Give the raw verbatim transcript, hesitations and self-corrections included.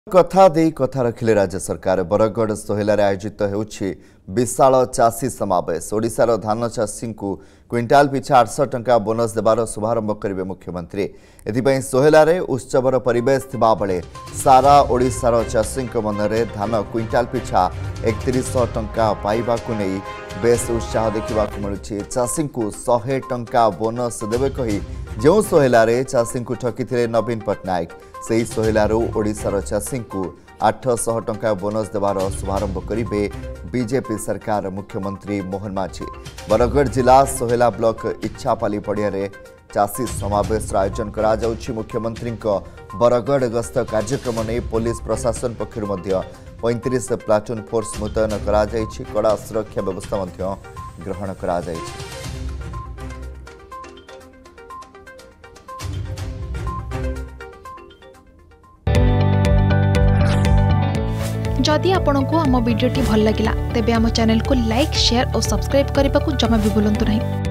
कथा दे कथा रखिले राज्य सरकार बरगड़ सोहेलार आयोजित होउछि विशाल चाषी समावेश। ओडिशार धान चाषी को क्विंटाल पिछा आठ सौ टंका बोनस देवार शुभारंभ करेंगे मुख्यमंत्री। एथिपाई सोहेलारे उत्सवर परिवेश थिबा बेले सारा ओडिशार चाषी मनरे धान क्विंटाल पिछा एकतीस सौ टंका पाइबा को नहीं बेस उत्साह देखा मिलुछि। चाषी को सौ टंका बोनस देवे कही जो सोहेलारे चाषी को ठकी नवीन पट्टनायक से सोहेलारू ओडिशार चाषी को आठ सौ टंका बोनस देवार शुभारंभ करेंगे बीजेपी सरकार मुख्यमंत्री मोहन माझी। बरगड़ जिला सोहेला ब्लॉक इच्छापाली पड़िया चाषी समावेश आयोजन करा जाउछि। मुख्यमंत्री बरगड़ गस्त कार्यक्रम नहीं पुलिस प्रशासन पक्षर पैंतीस प्लाटून फोर्स मुतयन करा जाइछि। कड़ा सुरक्षा व्यवस्था ग्रहण करा जाइछि। जदि आपंक आम भिडी भल लगा तेब आम चैनल को लाइक शेयर और सब्सक्राइब करने को जमा भी भूलु नहीं।